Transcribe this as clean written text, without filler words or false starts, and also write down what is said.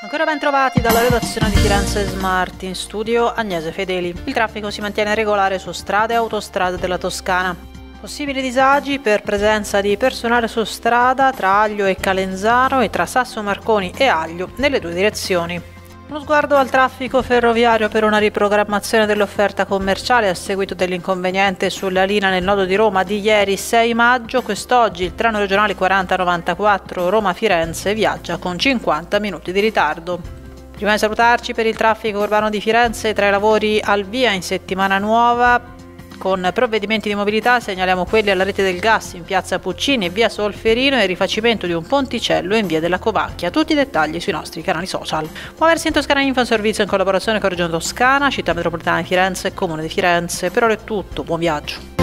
Ancora ben trovati dalla redazione di Firenze Smart, in studio Agnese Fedeli. Il traffico si mantiene regolare su strade e autostrade della Toscana. Possibili disagi per presenza di personale su strada tra Aglio e Calenzano e tra Sasso Marconi e Aglio nelle due direzioni. Uno sguardo al traffico ferroviario per una riprogrammazione dell'offerta commerciale a seguito dell'inconveniente sulla linea nel nodo di Roma di ieri 6 maggio. Quest'oggi il treno regionale 4094 Roma-Firenze viaggia con 50 minuti di ritardo. Prima di salutarci, per il traffico urbano di Firenze, tra i lavori al via in settimana nuova con provvedimenti di mobilità segnaliamo quelli alla rete del gas in piazza Puccini e via Solferino e il rifacimento di un ponticello in via della Covacchia. Tutti i dettagli sui nostri canali social. Muoversi in Toscana Info Servizio in collaborazione con Regione Toscana, Città Metropolitana di Firenze e Comune di Firenze. Per ora è tutto, buon viaggio.